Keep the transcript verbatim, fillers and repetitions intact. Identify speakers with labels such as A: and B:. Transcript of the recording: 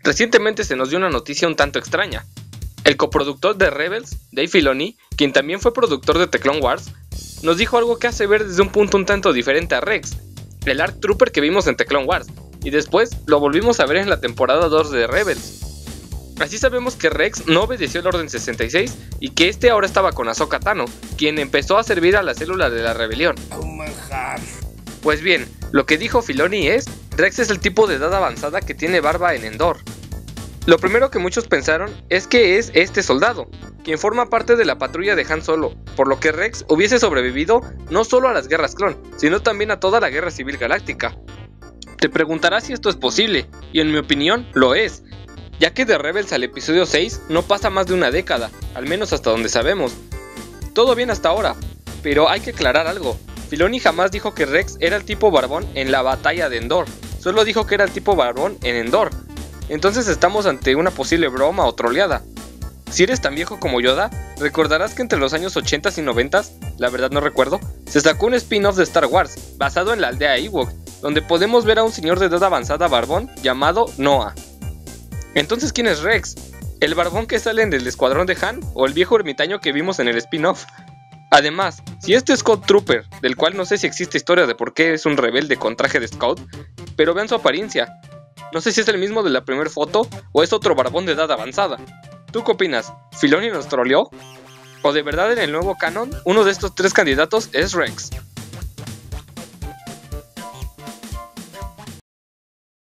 A: Recientemente se nos dio una noticia un tanto extraña. El coproductor de Rebels, Dave Filoni, quien también fue productor de The Clone Wars, nos dijo algo que hace ver desde un punto un tanto diferente a Rex, el ARC Trooper que vimos en The Clone Wars, y después lo volvimos a ver en la temporada dos de Rebels. Así sabemos que Rex no obedeció el Orden sesenta y seis y que este ahora estaba con Ahsoka Tano, quien empezó a servir a la célula de la rebelión. Pues bien, lo que dijo Filoni es, Rex es el tipo de edad avanzada que tiene barba en Endor. Lo primero que muchos pensaron es que es este soldado, quien forma parte de la patrulla de Han Solo, por lo que Rex hubiese sobrevivido no solo a las guerras clon, sino también a toda la guerra civil galáctica. Te preguntarás si esto es posible, y en mi opinión, lo es, ya que de Rebels al episodio seis no pasa más de una década, al menos hasta donde sabemos. Todo bien hasta ahora, pero hay que aclarar algo. Filoni jamás dijo que Rex era el tipo barbón en la batalla de Endor, solo dijo que era el tipo barbón en Endor. Entonces estamos ante una posible broma o troleada. Si eres tan viejo como Yoda, recordarás que entre los años ochenta y noventa, la verdad no recuerdo, se sacó un spin-off de Star Wars, basado en la aldea Ewok, donde podemos ver a un señor de edad avanzada barbón llamado Noah. Entonces, ¿quién es Rex? ¿El barbón que sale en el escuadrón de Han o el viejo ermitaño que vimos en el spin-off? Además, si este Scout Trooper, del cual no sé si existe historia de por qué es un rebelde con traje de Scout, pero vean su apariencia. No sé si es el mismo de la primera foto o es otro barbón de edad avanzada. ¿Tú qué opinas? ¿Filoni nos troleó? ¿O de verdad en el nuevo canon, uno de estos tres candidatos es Rex?